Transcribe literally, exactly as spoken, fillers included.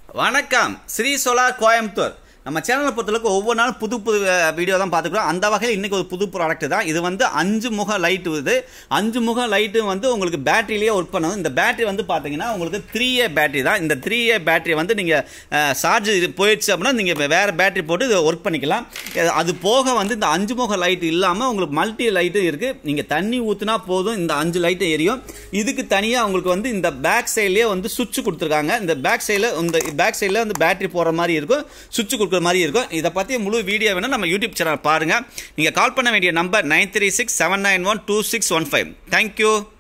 வணக்கம் ஸ்ரீ சோலார் கோயம்புத்தூர் நம்ம சேனலை பொறுத்தளவுக்கு ஒவ்வொரு நாள் புது புது வீடியோ தான் பார்த்துக்கிறோம். அந்த வகையில் இன்றைக்கி ஒரு புது ப்ராடக்ட் தான். இது வந்து அஞ்சு முக லைட்டு. இது அஞ்சு முக லைட்டு வந்து உங்களுக்கு பேட்டரியிலேயே ஒர்க் பண்ணும். இந்த பேட்டரி வந்து பார்த்தீங்கன்னா உங்களுக்கு த்ரீ ஏ பேட்டரி தான். இந்த த்ரீ ஏ பேட்டரி வந்து நீங்கள் சார்ஜ் போயிடுச்சு அப்படின்னா நீங்கள் வேறு பேட்டரி போட்டு இதை ஒர்க் பண்ணிக்கலாம். அது போக வந்து இந்த அஞ்சு முக லைட்டு இல்லாமல் உங்களுக்கு மல்டி லைட்டும் இருக்குது. நீங்கள் தண்ணி ஊற்றினா போதும் இந்த அஞ்சு லைட்டு எரியும். இதுக்கு தனியாக உங்களுக்கு வந்து இந்த பேக் சைட்லேயே வந்து சுவிட்ச் கொடுத்துருக்காங்க. இந்த பேக் சைடில் இந்த பேக் சைடில் வந்து பேட்டரி போகிற மாதிரி இருக்கும், சுவிட்ச் கொடுக்குற மாதிரி இருக்கும். இதை பற்றி முழு வீடியோ வேணும் நம்ம யூடியூப் சேனல் பாருங்கள். நீங்கள் கால் பண்ண வேண்டிய number nine three six seven nine one two six one five. Thank you.